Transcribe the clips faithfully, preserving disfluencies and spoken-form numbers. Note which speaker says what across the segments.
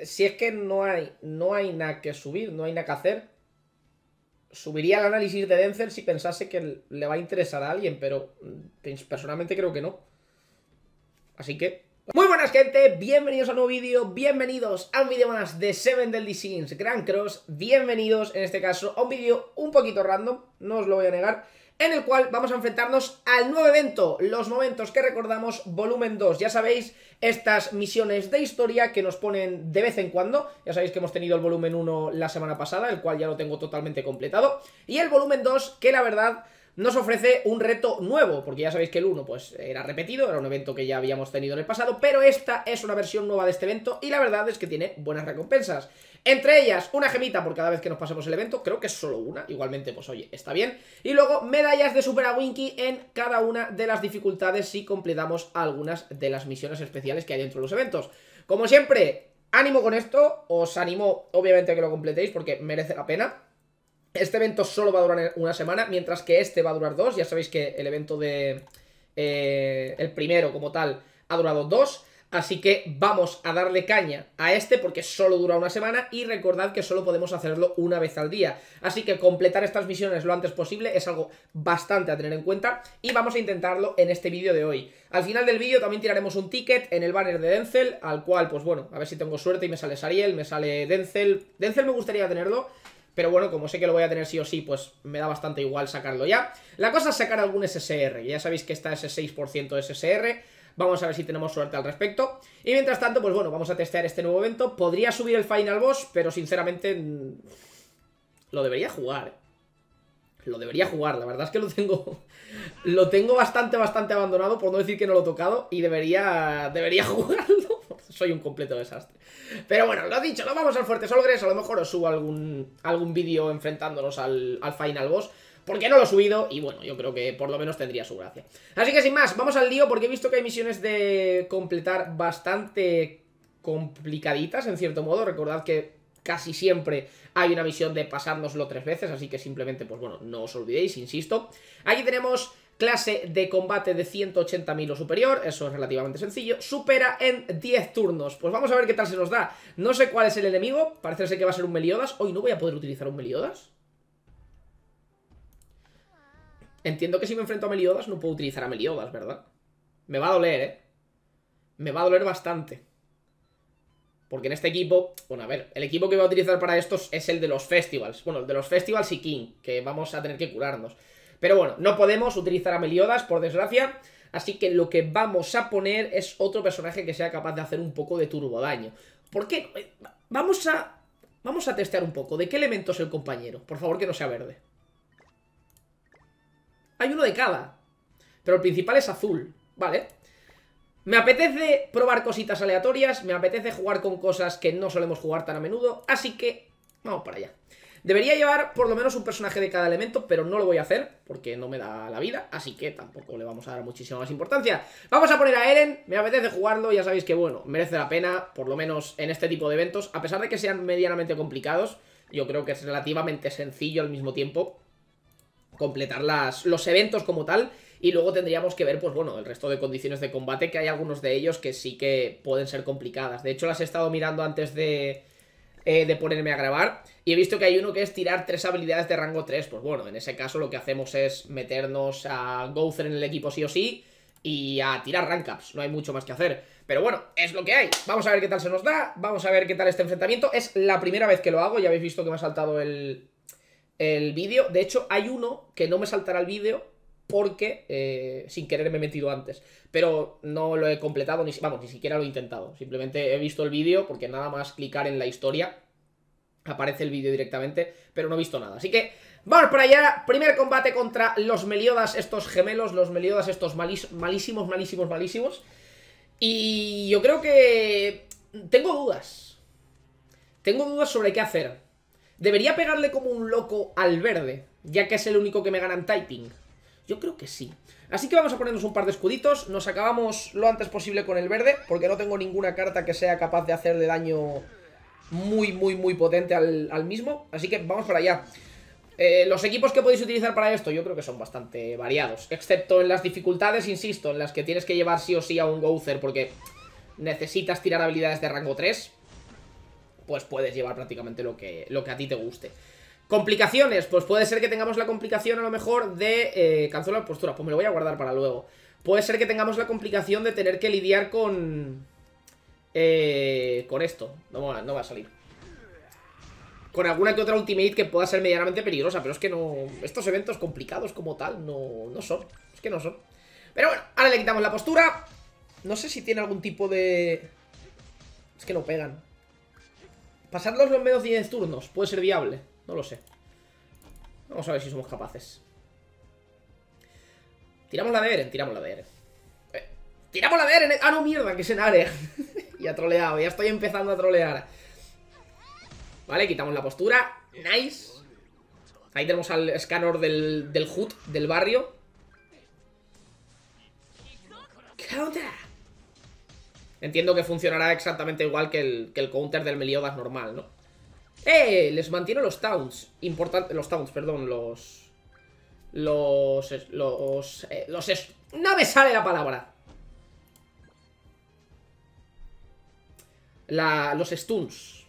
Speaker 1: si es que no hay, no hay nada que subir, no hay nada que hacer, subiría el análisis de Denzel si pensase que le va a interesar a alguien, pero personalmente creo que no. Así que... Muy buenas, gente, bienvenidos a un nuevo vídeo, bienvenidos a un vídeo más de Seven Deadly Sins Grand Cross, bienvenidos en este caso a un vídeo un poquito random, no os lo voy a negar, en el cual vamos a enfrentarnos al nuevo evento, los momentos que recordamos, volumen dos. Ya sabéis, estas misiones de historia que nos ponen de vez en cuando. Ya sabéis que hemos tenido el volumen uno la semana pasada, el cual ya lo tengo totalmente completado, y el volumen dos, que la verdad nos ofrece un reto nuevo, porque ya sabéis que el uno pues era repetido, era un evento que ya habíamos tenido en el pasado, pero esta es una versión nueva de este evento y la verdad es que tiene buenas recompensas. Entre ellas, una gemita por cada vez que nos pasemos el evento, creo que es solo una, igualmente pues oye, está bien. Y luego medallas de Super Awinky en cada una de las dificultades si completamos algunas de las misiones especiales que hay dentro de los eventos. Como siempre, ánimo con esto, os animo obviamente a que lo completéis porque merece la pena. Este evento solo va a durar una semana, mientras que este va a durar dos. Ya sabéis que el evento de... Eh, el primero como tal ha durado dos. Así que vamos a darle caña a este porque solo dura una semana. Y recordad que solo podemos hacerlo una vez al día. Así que completar estas misiones lo antes posible es algo bastante a tener en cuenta. Y vamos a intentarlo en este vídeo de hoy. Al final del vídeo también tiraremos un ticket en el banner de Denzel, al cual, pues bueno, a ver si tengo suerte y me sale Sariel, me sale Denzel. Denzel me gustaría tenerlo, pero bueno, como sé que lo voy a tener sí o sí, pues me da bastante igual sacarlo ya. La cosa es sacar algún S S R. Ya sabéis que está ese seis por ciento de S S R. Vamos a ver si tenemos suerte al respecto. Y mientras tanto, pues bueno, vamos a testear este nuevo evento. Podría subir el Final Boss, pero sinceramente lo debería jugar, ¿eh? Lo debería jugar, la verdad es que lo tengo Lo tengo bastante, bastante abandonado, por no decir que no lo he tocado. Y debería, debería jugarlo. Soy un completo desastre. Pero bueno, lo dicho, nos vamos al Fuerte Solgres. A lo mejor os subo algún, algún vídeo enfrentándonos al, al Final Boss, porque no lo he subido y bueno, yo creo que por lo menos tendría su gracia. Así que sin más, vamos al lío, porque he visto que hay misiones de completar bastante complicaditas en cierto modo. Recordad que casi siempre hay una misión de pasárnoslo tres veces, así que simplemente, pues bueno, no os olvidéis, insisto. Aquí tenemos clase de combate de ciento ochenta mil o superior, eso es relativamente sencillo. Supera en diez turnos. Pues vamos a ver qué tal se nos da. No sé cuál es el enemigo, parece ser que va a ser un Meliodas. Hoy no voy a poder utilizar un Meliodas. Entiendo que si me enfrento a Meliodas no puedo utilizar a Meliodas, ¿verdad? Me va a doler, ¿eh? Me va a doler bastante. Porque en este equipo, bueno, a ver, el equipo que voy a utilizar para estos es el de los Festivals. Bueno, el de los Festivals y King, que vamos a tener que curarnos. Pero bueno, no podemos utilizar a Meliodas, por desgracia. Así que lo que vamos a poner es otro personaje que sea capaz de hacer un poco de turbo daño. ¿Por qué? Vamos a... Vamos a testear un poco. ¿De qué elemento es el compañero? Por favor, que no sea verde. Hay uno de cada, pero el principal es azul, ¿vale? Me apetece probar cositas aleatorias, me apetece jugar con cosas que no solemos jugar tan a menudo, así que vamos para allá. Debería llevar por lo menos un personaje de cada elemento, pero no lo voy a hacer porque no me da la vida, así que tampoco le vamos a dar muchísima más importancia. Vamos a poner a Eren, me apetece jugarlo, ya sabéis que bueno, merece la pena, por lo menos en este tipo de eventos, a pesar de que sean medianamente complicados. Yo creo que es relativamente sencillo al mismo tiempo completar las, los eventos como tal. Y luego tendríamos que ver, pues bueno, el resto de condiciones de combate, que hay algunos de ellos que sí que pueden ser complicadas. De hecho, las he estado mirando antes de, eh, de ponerme a grabar, y he visto que hay uno que es tirar tres habilidades de rango tres. Pues bueno, en ese caso lo que hacemos es meternos a Gowther en el equipo sí o sí y a tirar rank ups, no hay mucho más que hacer. Pero bueno, es lo que hay. Vamos a ver qué tal se nos da, vamos a ver qué tal este enfrentamiento. Es la primera vez que lo hago, ya habéis visto que me ha saltado el... el vídeo. De hecho, hay uno que no me saltará el vídeo porque eh, sin querer me he metido antes, pero no lo he completado, ni, vamos, ni siquiera lo he intentado. Simplemente he visto el vídeo porque nada más clicar en la historia aparece el vídeo directamente, pero no he visto nada. Así que vamos para allá. Primer combate contra los Meliodas, estos gemelos, los Meliodas estos malís, malísimos, malísimos, malísimos. Y yo creo que tengo dudas. Tengo dudas sobre qué hacer. ¿Debería pegarle como un loco al verde, ya que es el único que me gana en typing? Yo creo que sí. Así que vamos a ponernos un par de escuditos. Nos acabamos lo antes posible con el verde, porque no tengo ninguna carta que sea capaz de hacerle daño muy, muy, muy potente al, al mismo. Así que vamos para allá. eh, Los equipos que podéis utilizar para esto yo creo que son bastante variados, excepto en las dificultades, insisto, en las que tienes que llevar sí o sí a un Gowther, porque necesitas tirar habilidades de rango tres. pues puedes llevar prácticamente lo que, lo que a ti te guste. Complicaciones, pues puede ser que tengamos la complicación a lo mejor de... Eh, cancelo la postura, pues me lo voy a guardar para luego. Puede ser que tengamos la complicación de tener que lidiar con... Eh, con esto, no va, no va a salir. Con alguna que otra ultimate que pueda ser medianamente peligrosa, pero es que no... Estos eventos complicados como tal no, no son, es que no son. Pero bueno, ahora le quitamos la postura. No sé si tiene algún tipo de... Es que no pegan. Pasarlos los menos diez turnos puede ser viable, no lo sé. Vamos a ver si somos capaces. Tiramos la de Eren, tiramos la de Eren. eh, Tiramos la de Eren. Ah, no, mierda, que es en área. Ya troleado, ya estoy empezando a trolear. Vale, quitamos la postura. Nice. Ahí tenemos al Scanor del, del H U D, del barrio. Counter. Entiendo que funcionará exactamente igual que el, que el counter del Meliodas normal, ¿no? ¡Eh! Les mantiene los taunts. Importante. Los taunts, perdón, los... Los... Los... Eh, los... Es... No me sale la palabra. La, los stuns.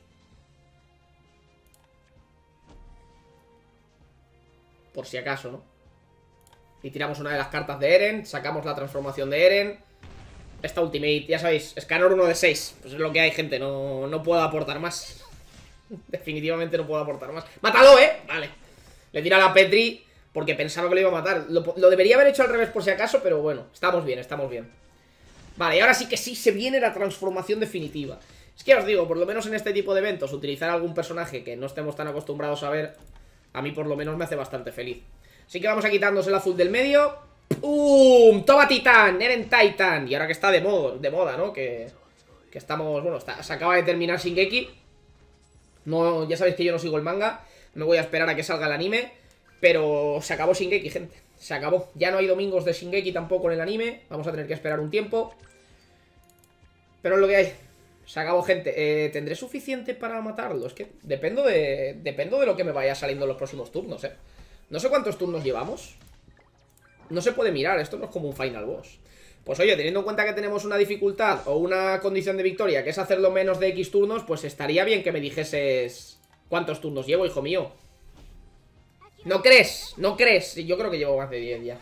Speaker 1: Por si acaso, ¿no? Y tiramos una de las cartas de Eren. Sacamos la transformación de Eren. Esta ultimate, ya sabéis, Scanor uno de seis. Pues es lo que hay, gente, no, no puedo aportar más. Definitivamente no puedo aportar más. ¡Mátalo, eh! Vale. Le tira a la Petri porque pensaba que lo iba a matar. Lo, lo debería haber hecho al revés por si acaso, pero bueno, estamos bien, estamos bien. Vale, y ahora sí que sí se viene la transformación definitiva. Es que os digo, por lo menos en este tipo de eventos, utilizar algún personaje que no estemos tan acostumbrados a ver, a mí por lo menos me hace bastante feliz. Así que vamos a quitarnos el azul del medio. ¡Pum! ¡Toma Titán! Eren Titan. Y ahora que está de, modo, de moda, ¿no? Que, que estamos... Bueno, está, se acaba de terminar Shingeki. No, ya sabéis que yo no sigo el manga. Me voy a esperar a que salga el anime. Pero se acabó Shingeki, gente. Se acabó. Ya no hay domingos de Shingeki tampoco en el anime. Vamos a tener que esperar un tiempo. Pero es lo que hay. Se acabó, gente. Eh, ¿Tendré suficiente para matarlo? Es que dependo de, dependo de lo que me vaya saliendo en los próximos turnos, ¿eh? No sé cuántos turnos llevamos. No se puede mirar, esto no es como un final boss. Pues oye, teniendo en cuenta que tenemos una dificultad o una condición de victoria, que es hacerlo menos de X turnos, pues estaría bien que me dijeses cuántos turnos llevo, hijo mío. ¿No crees? ¿No crees? Yo creo que llevo más de diez ya.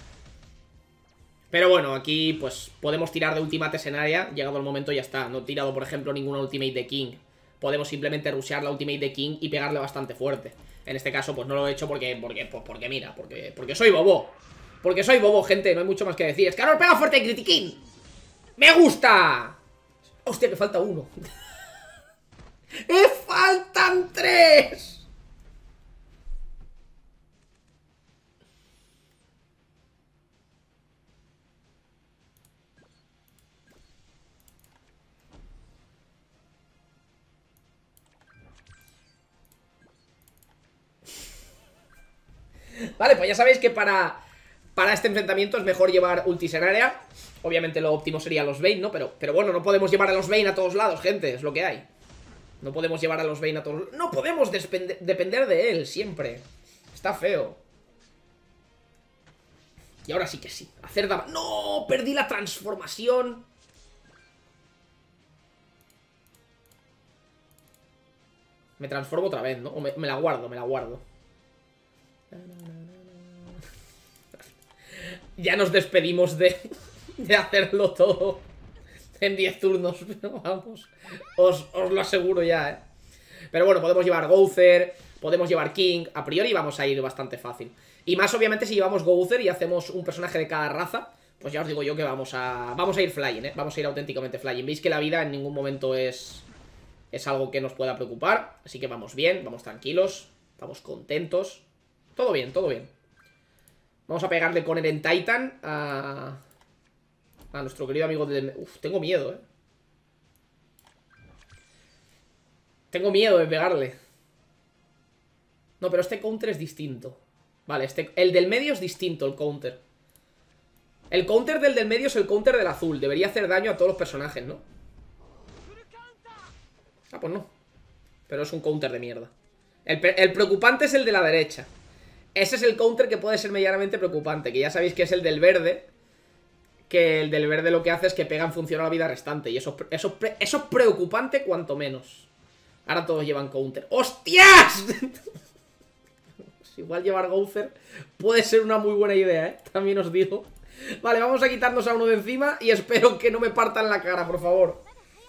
Speaker 1: Pero bueno, aquí pues podemos tirar de ultimates en área. Llegado el momento ya está. No he tirado, por ejemplo, ninguna ultimate de King. Podemos simplemente rushear la ultimate de King y pegarle bastante fuerte. En este caso pues no lo he hecho porque, porque, pues porque mira, porque, porque soy bobo. Porque soy bobo, gente, no hay mucho más que decir. Scanor pega fuerte y critiquín. ¡Me gusta! Hostia, me falta uno. ¡Me faltan tres! Vale, pues ya sabéis que para... Para este enfrentamiento es mejor llevar ultis en área. Obviamente lo óptimo sería los Vayne, ¿no? Pero, pero bueno, no podemos llevar a los Vayne a todos lados, gente. Es lo que hay. No podemos llevar a los Vayne a todos lados. No podemos depender de él siempre. Está feo. Y ahora sí que sí. Hacer daño. ¡No! Perdí la transformación. Me transformo otra vez, ¿no? O me, me la guardo, me la guardo. Ya nos despedimos de, de hacerlo todo en diez turnos, pero vamos, os, os lo aseguro ya, ¿eh? Pero bueno, podemos llevar Gowther, podemos llevar King, a priori vamos a ir bastante fácil. Y más obviamente si llevamos Gowther y hacemos un personaje de cada raza, pues ya os digo yo que vamos a vamos a ir flying, ¿eh? Vamos a ir auténticamente flying. Veis que la vida en ningún momento es, es algo que nos pueda preocupar, así que vamos bien, vamos tranquilos, vamos contentos. Todo bien, todo bien. Vamos a pegarle con Eren Titan a... A nuestro querido amigo de... Uf, tengo miedo, eh. Tengo miedo de pegarle. No, pero este counter es distinto. Vale, este... el del medio es distinto, el counter. El counter del del medio es el counter del azul. Debería hacer daño a todos los personajes, ¿no? Ah, pues no. Pero es un counter de mierda. El, el preocupante es el de la derecha. Ese es el counter que puede ser medianamente preocupante. Que ya sabéis que es el del verde. Que el del verde lo que hace es que pega en función a la vida restante. Y eso, eso, eso es preocupante cuanto menos. Ahora todos llevan counter. ¡Hostias! Igual llevar Gowther puede ser una muy buena idea, ¿eh? También os digo. Vale, vamos a quitarnos a uno de encima y espero que no me partan la cara, por favor.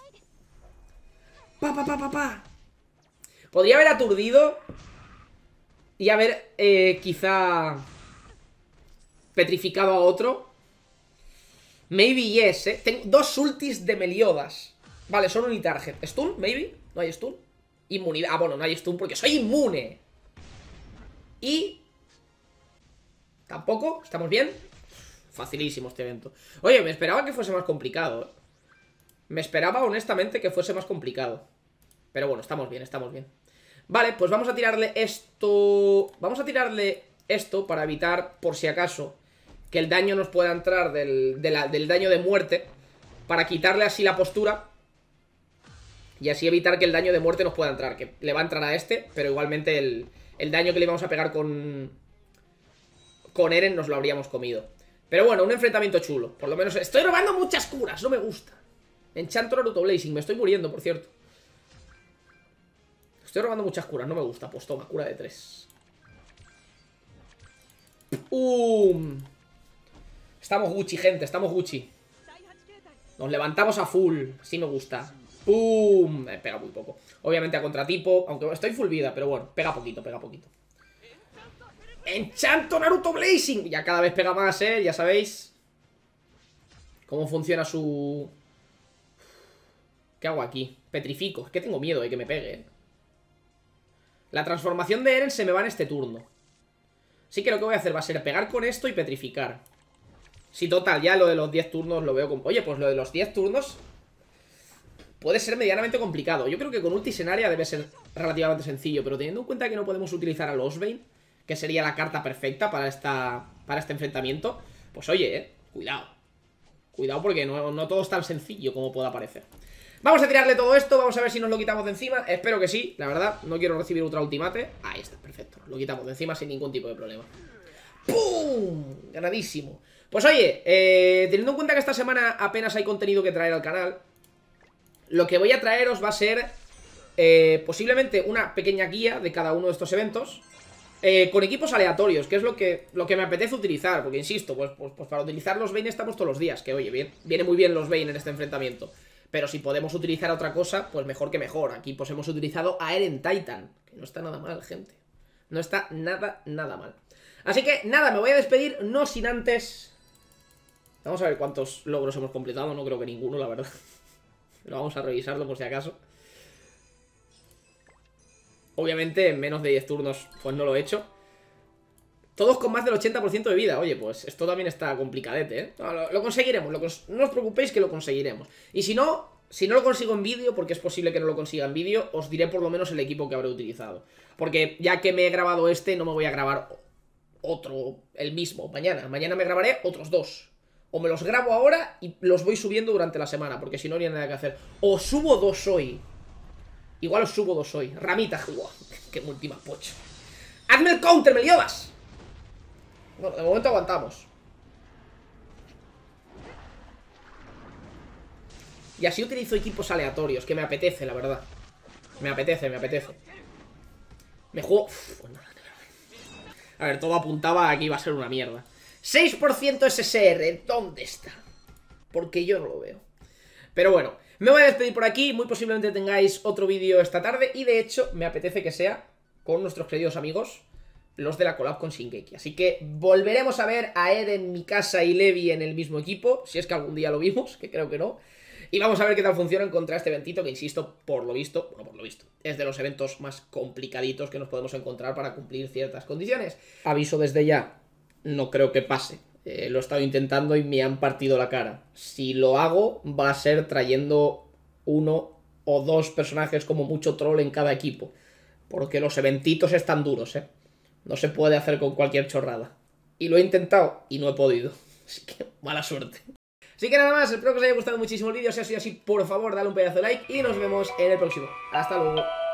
Speaker 1: Pa, pa, pa, pa, pa. Podría haber aturdido y haber, eh, quizá petrificado a otro. Maybe yes, ¿eh? Tengo dos ultis de Meliodas. Vale, son unitarget. ¿Stun? Maybe. ¿No hay stun? Inmunidad. Ah, bueno, no hay stun porque soy inmune. Y... ¿Tampoco? ¿Estamos bien? Facilísimo este evento. Oye, me esperaba que fuese más complicado, ¿eh? Me esperaba honestamente que fuese más complicado. Pero bueno, estamos bien, estamos bien. Vale, pues vamos a tirarle esto. Vamos a tirarle esto para evitar, por si acaso, que el daño nos pueda entrar del, de la, del daño de muerte. Para quitarle así la postura y así evitar que el daño de muerte nos pueda entrar. Que le va a entrar a este, pero igualmente el, el daño que le íbamos a pegar con Con Eren nos lo habríamos comido. Pero bueno, un enfrentamiento chulo. Por lo menos estoy robando muchas curas, no me gusta. Enchanto Naruto Blazing, me estoy muriendo, por cierto. Estoy robando muchas curas, no me gusta. Pues toma, cura de tres. ¡Pum! Estamos Gucci, gente, estamos Gucci. Nos levantamos a full, sí me gusta. ¡Pum! Me pega muy poco. Obviamente a contratipo, aunque estoy full vida, pero bueno, pega poquito, pega poquito. ¡Enchanto Naruto Blazing! Ya cada vez pega más, ¿eh? Ya sabéis cómo funciona su... ¿Qué hago aquí? Petrifico. Es que tengo miedo de que me pegue, ¿eh? La transformación de Eren se me va en este turno. Así que lo que voy a hacer va a ser pegar con esto y petrificar. Sí, total, ya lo de los diez turnos lo veo con... Oye, pues lo de los diez turnos puede ser medianamente complicado. Yo creo que con ultis en área debe ser relativamente sencillo, pero teniendo en cuenta que no podemos utilizar a Losbane, que sería la carta perfecta para, esta, para este enfrentamiento, pues oye, eh, cuidado. Cuidado porque no, no todo es tan sencillo como pueda parecer. Vamos a tirarle todo esto, vamos a ver si nos lo quitamos de encima. Espero que sí, la verdad, no quiero recibir ultra ultimate. Ahí está, perfecto, nos lo quitamos de encima sin ningún tipo de problema. ¡Pum! Ganadísimo. Pues oye, eh, teniendo en cuenta que esta semana apenas hay contenido que traer al canal, lo que voy a traeros va a ser eh, posiblemente una pequeña guía de cada uno de estos eventos, eh, con equipos aleatorios, que es lo que, lo que me apetece utilizar. Porque insisto, pues, pues, pues para utilizar los Vayne estamos todos los días. Que oye, bien, viene muy bien los Vayne en este enfrentamiento. Pero si podemos utilizar otra cosa, pues mejor que mejor. Aquí pues hemos utilizado a Eren Titan, que no está nada mal, gente. No está nada, nada mal. Así que nada, me voy a despedir, no sin antes... Vamos a ver cuántos logros hemos completado, no creo que ninguno, la verdad. Pero vamos a revisarlo por si acaso. Obviamente en menos de diez turnos pues no lo he hecho. Todos con más del ochenta por ciento de vida. Oye, pues esto también está complicadete, ¿eh? No, lo, lo conseguiremos, lo cons no os preocupéis que lo conseguiremos. Y si no, si no lo consigo en vídeo, porque es posible que no lo consiga en vídeo, os diré por lo menos el equipo que habré utilizado. Porque ya que me he grabado este, no me voy a grabar otro, el mismo, mañana. Mañana me grabaré otros dos. O me los grabo ahora y los voy subiendo durante la semana, porque si no, no hay nada que hacer. O subo dos hoy. Igual os subo dos hoy. Ramita, wow, qué última pocho. ¡Hazme el counter, Meliodas! Bueno, de momento aguantamos. Y así utilizo equipos aleatorios, que me apetece, la verdad. Me apetece, me apetece. Me juego... Uf, pues nada. A ver, todo apuntaba a que iba a ser una mierda. seis por ciento S S R, ¿dónde está? Porque yo no lo veo. Pero bueno, me voy a despedir por aquí. Muy posiblemente tengáis otro vídeo esta tarde. Y de hecho, me apetece que sea con nuestros queridos amigos, los de la collab con Shingeki. Así que volveremos a ver a Eren, Mikasa y Levi en el mismo equipo, si es que algún día lo vimos, que creo que no. Y vamos a ver qué tal funcionan contra este eventito, que insisto, por lo visto, bueno, por lo visto, es de los eventos más complicaditos que nos podemos encontrar para cumplir ciertas condiciones. Aviso desde ya, no creo que pase. Eh, lo he estado intentando y me han partido la cara. Si lo hago, va a ser trayendo uno o dos personajes como mucho troll en cada equipo. Porque los eventitos están duros, ¿eh? No se puede hacer con cualquier chorrada. Y lo he intentado y no he podido. Así que mala suerte. Así que nada más, espero que os haya gustado muchísimo el vídeo. Si ha sido así, por favor, dale un pedazo de like y nos vemos en el próximo. Hasta luego.